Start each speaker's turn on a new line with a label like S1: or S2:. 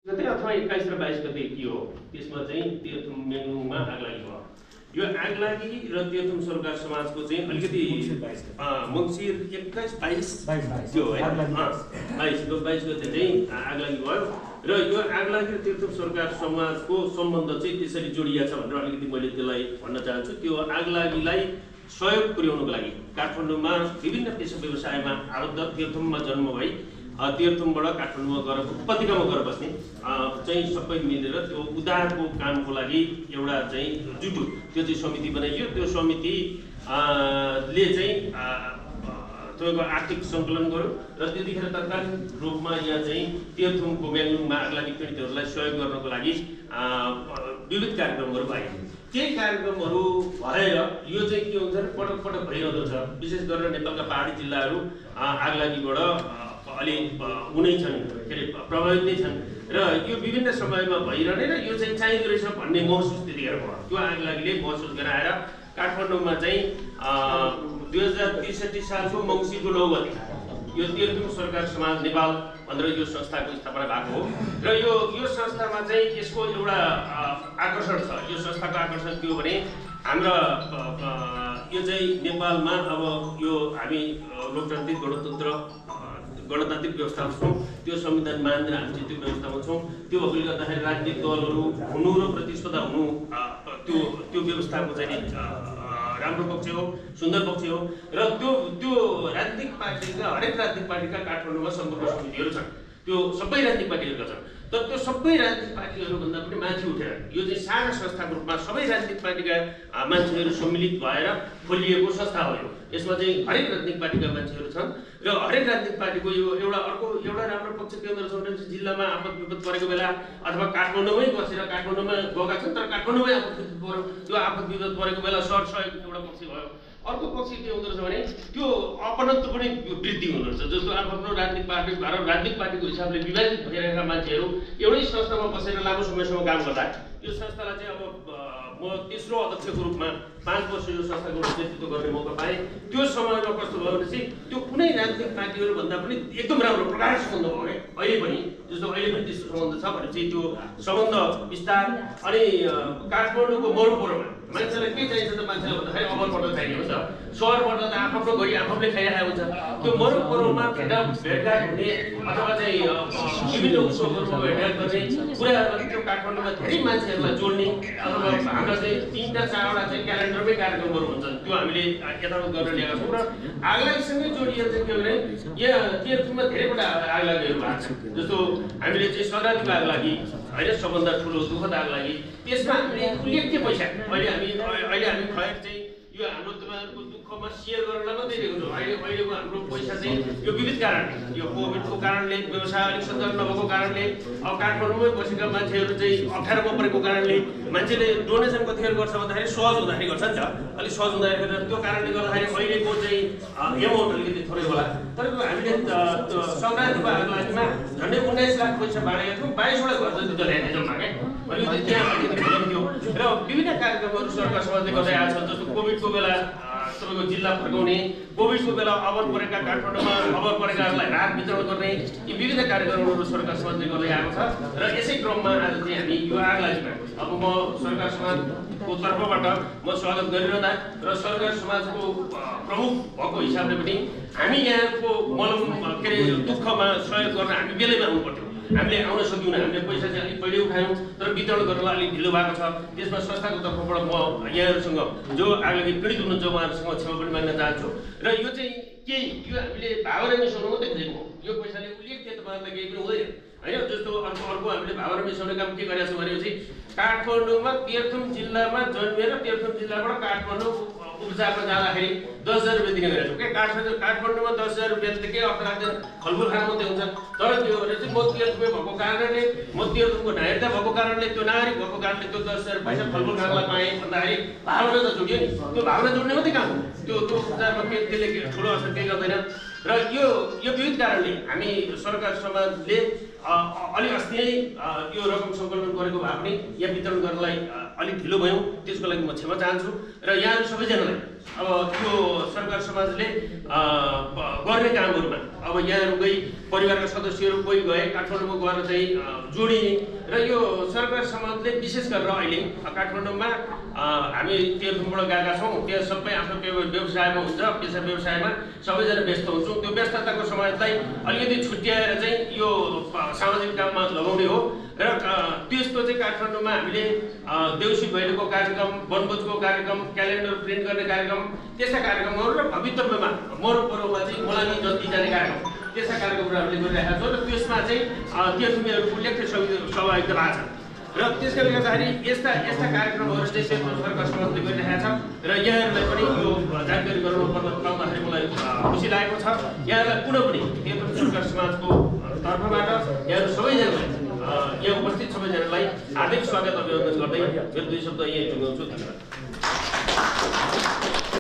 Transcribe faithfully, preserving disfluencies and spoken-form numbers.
S1: गते अथवा एक्काइस र बाइस गते के हो त्यसमा चाहिँ तेह्रथुम मेङलुङमा आगलागी भयो। यो आगलागी र तेह्रथुम सरकार समाजको चाहिँ अलिकति मङ्सिर एक्काइस बाइस त्यो है बाइस बाइस गते चाहिँ आगलागी भयो र यो आगलागी र तेह्रथुम सरकार समाजको सम्बन्ध चाहिँ त्यसरी जोडिया छ भनेर अलिकति मैले त्यसलाई भन्न चाहन्छु। त्यो आगलागीलाई सहयोग पुर्याउनको लागि काठमाडौँमा विभिन्न पेसा व्यवसायमा आबद्ध तेह्रथुममा जन्म भई तेह्रथुमबाट काठमाडौँमा गएर उपत्यकामा गएर बस्ने चाहिँ सबै मिलेर त्यो उद्धारको कामको लागि एउटा चाहिँ जुटु त्यो चाहिँ समिति बनाइयो। त्यो समिति ले चाहिँ तपाईँको आर्थिक सङ्कलन गर्यो र त्यतिखेर तत्कालीन रूपमा यहाँ चाहिँ तेह्रथुमको मेङलुङमा आगलागी पीडितहरूलाई सहयोग गर्नको लागि विविध कार्यक्रमहरू भए। केही कार्यक्रमहरू भएर यो चाहिँ के हुन्छ भने पटक पटक भइरहँदो छ। विशेष गरेर नेपालका पहाडी जिल्लाहरू आगलागीबाट अलि उनै छन् के अरे प्रभावित नै छन् र यो विभिन्न समयमा भइरहने र यो चाहिँ चाहिँदो रहेछ भन्ने महसुस त्यतिखेर भयो। त्यो आगलागीले महसुस गराएर काठमाडौँमा चाहिँ दुई हजार त्रिसठी सालको मङ्सिरको नौ गते यो तेह्रथुम सरकार समाज नेपाल भनेर यो संस्थाको स्थापना भएको हो र यो यो संस्थामा चाहिँ यसको एउटा आकर्षण छ। यो संस्थाको आकर्षण के हो भने हाम्रो यो चाहिँ नेपालमा अब यो हामी लोकतान्त्रिक गणतन्त्र गणतान्त्रिक व्यवस्थामा छौँ, त्यो संविधान मानेर हामी चाहिँ त्यो व्यवस्थामा छौँ। त्यो भएकोले गर्दाखेरि राजनीतिक दलहरू हुनु र प्रतिस्पर्धा हुनु त्यो त्यो व्यवस्थाको चाहिँ राम्रो पक्ष हो, सुन्दर पक्ष हो र त्यो त्यो राजनीतिक पार्टीका हरेक राजनीतिक पार्टीका काठमाडौँमा सम्पर्क समितिहरू छन्। त्यो सबै राजनीतिक पार्टीहरूका छन्। तर त्यो सबै राजनीतिक पार्टीहरूभन्दा पनि माथि उठेर यो चाहिँ सानो संस्थाको रूपमा सबै राजनीतिक पार्टीका मान्छेहरू सम्मिलित भएर खोलिएको संस्था हो। यो यसमा चाहिँ हरेक राजनीतिक पार्टीका मान्छेहरू छन् र हरेक राजनीतिक पार्टीको यो एउटा अर्को एउटा राम्रो पक्ष के हुँदो रहेछ भने जिल्लामा आपद विपद परेको बेला अथवा काठमाडौँमै बसेर काठमाडौँमा गएका छन् तर काठमाडौँमै आपद विपद पऱ्यो त्यो आपद विपद परेको बेला सर सहयोग एउटा पक्ष भयो। अर्को पक्ष के हुँदो रहेछ भने त्यो अपनत्व पनि वृद्धि हुँदो रहेछ। जस्तो आफ्नो राजनीतिक पार्टी भारत राजनीतिक पार्टीको हिसाबले विभाजित भइरहेका मान्छेहरू एउटै संस्थामा बसेर लामो समयसम्म काम गर्दा यो संस्थालाई चाहिँ अब म तेस्रो अध्यक्षको रूपमा पाँच वर्ष यो संस्थाको नेतृत्व गर्ने मौका पाएँ। त्यो समयमा कस्तो भयो भने चाहिँ त्यो कुनै राजनीतिक पार्टीहरूभन्दा पनि एकदम राम्रो प्रगाढ सम्बन्ध भयो है। अहिले पनि जस्तो अहिले पनि त्यस्तो सम्बन्ध छ भने चाहिँ त्यो सम्बन्ध विस्तार अनि काठमाडौँको मरुपरोमा मान्छेलाई के चाहिन्छ त मान्छेलाई भन्दाखेरि अमर पर्न चाहिने हुन्छ। सहरबाट त आफ्नो गरी आफूले खाइरहेको हुन्छ। त्यो मरुपरोमा भेटा भेटघाट हुने अथवा चाहिँ विभिन्न उत्सवहरूमा भेटघाट गर्ने कुराहरू त्यो काठमाडौँमा धेरै मान्छेहरूलाई जोड्ने अथवा हाम्रा चाहिँ तिनवटा चारवटा चाहिँ क्यालेन्डरमै कार्यक्रमहरू हुन्छन् त्यो हामीले यथावत गरेर ल्याएका छौँ र आगलागीसँगै जोडिएर चाहिँ के भने यहाँ तेह्रथुममा धेरैवटा आगलागीहरू भएको छ। जस्तो हामीले चाहिँ सङ्क्रान्तिको आगलागी होइन सबभन्दा ठुलो दुःखद आगलागी त्यसमा हामीले उल्लेख्य पैसा अहिले हामी अहिले हामी खैर चाहिँ यो हाम्रो तपाईँहरूको दुःखमा सेयर गर्नलाई मात्रै दिएको छौँ। अहिले अहिलेको हाम्रो पैसा चाहिँ यो विविध कारणले यो कोभिडको कारणले व्यवसाय अलिक सञ्चालन नभएको कारणले अब काठमाडौँमै बसेका मान्छेहरू चाहिँ अप्ठ्यारोमा परेको कारणले मान्छेले डोनेसन कतिखेर गर्छ भन्दाखेरि सहज हुँदाखेरि गर्छ नि त अलिक सहज हुँदाखेरि त्यो कारणले गर्दाखेरि अहिलेको चाहिँ एमाउन्ट अलिकति थोरै होला। तर हामीले सङ्क्रान्तिको आगलागीमा झन्डै उन्नाइस लाख पैसा बाँडेका थियौँ। बाइसवटा घर जति जलाएका जम्मा क्या अलिकति त्यहाँ अलिकति फरक थियो र विभिन्न कार्यक्रमहरू सरकार समाजले गर्दै आएको छ। जस्तो कोभिडको बेला तपाईँको जिल्ला फर्काउने, कोभिडको बेला अबर परेका काठमाडौँमा अबर परेकाहरूलाई राहत वितरण गर्ने यी विभिन्न कार्यक्रमहरू सरकार समाजले गर्दै आएको छ र यसै क्रममा आज चाहिँ हामी यो आगलागीमा अब म सरकार समाजको तर्फबाट म स्वागत गरिरहँदा र सरकार समाजको प्रमुख भएको हिसाबले पनि हामी यहाँको मलम के अरे दुःखमा सहयोग गर्न हामी बेलैमा आउनु पर्थ्यो। हामीले आउन सक्यौँ। हामीले पैसा चाहिँ अलिक पहिल्यै उठायौँ तर वितरण गर्नलाई अलिक ढिलो भएको छ। त्यसमा संस्थाको तर्फबाट म यहाँहरूसँग जो आगलागी पीडित हुनुहुन्छ उहाँहरूसँग क्षमा पनि माग्न चाहन्छु र यो चाहिँ केही यो हामीले भावना मिसाउनु मात्रै खोजेको यो पैसाले उल्लेख्य तपाईँहरूलाई केही पनि हुँदैन होइन। जस्तो अर्को अर्को हामीले भावना मिसाउने काम के गरेका छौँ भनेपछि काठमाडौँमा तेह्रथुम जिल्लामा जन्मेर तेह्रथुम जिल्लाबाट काठमाडौँ उपचारमा जाँदाखेरि दस हजार रुपियाँ दिने गरेको छौँ क्या। काठमाडौँ काठमाडौँमा दस हजार रुपियाँ त केही अर्थ लाग्दैन, फलफुल खानु मात्रै हुन्छ। तर त्यो भनेर चाहिँ म तेह्रथुमे भएको कारणले म तेह्रथुमको नागरिकता भएको कारणले त्यो नागरिक भएको कारणले त्यो दस हजार पैसा फलफुल खानलाई पाएँ भन्दाखेरि भावना त जोडियो नि। त्यो भावना जोड्ने मात्रै काम हो। त्यो त्यो उपचारमा के त्यसले ठुलो असर केही गर्दैन र यो यो विविध कारणले हामी सरकार समाजले अलिक अस्ति नै यो रकम सङ्कलन गरेको भए पनि यहाँ वितरण गर्नलाई अलिक ढिलो भयौँ, त्यसको लागि म क्षमा चाहन्छु। र यहाँहरू सबैजनालाई अब यो सरकार समाजले गर्ने कामहरूमा अब यहाँहरूकै परिवारका सदस्यहरू कोही गए काठमाडौँमा गएर चाहिँ जोडिने र यो सरकार समाजले विशेष गरेर अहिले काठमाडौँमा हामी तीर्थबाट गएका छौँ, त्यहाँ सबै आफ्नो व्यवसायमा हुन्छ, पेसा व्यवसायमा सबैजना व्यस्त हुन्छौँ। त्यो व्यस्तताको समाजलाई अलिकति छुट्याएर चाहिँ यो सामाजिक काममा लगाउने हो। र त्यस्तो चाहिँ काठमाडौँमा हामीले देउसी भैलोको कार्यक्रम, वनभोजको कार्यक्रम, क्यालेन्डर प्रिन्ट गर्ने कार्यक्रम, त्यस्ता कार्यक्रमहरू र भवितव्यमा मरौपरौमा चाहिँ मोलानी जल्दी जाने कार्यक्रम, त्यस्ता कार्यक्रमहरू हामीले गरिरहेका छौँ। र त्यसमा चाहिँ तीर्थमीहरूको उल्लेख्य सहभागिता भएको छ। र त्यसले गर्दाखेरि यस्ता यस्ता कार्यक्रमहरू चाहिँ क्षेत्र सरकार समाजले गरिरहेका छ। र यहाँहरूलाई पनि यो जानकारी गराउनु पर्न पाउँदाखेरि मलाई खुसी लागेको छ। यहाँहरूलाई पुनः पनि तीर्थ सरकार समाजको तर्फबाट यहाँहरू सबैजनालाई यहाँ उपस्थित सबैजनालाई हार्दिक स्वागत अभिनन्दन गर्दै मेरो दुई शब्द यही टुङ्गाउँछु। धन्यवाद।